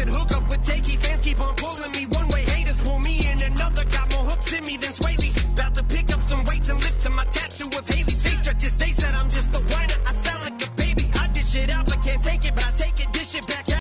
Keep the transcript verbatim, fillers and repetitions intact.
said hook up with Takey, fans keep on pulling me.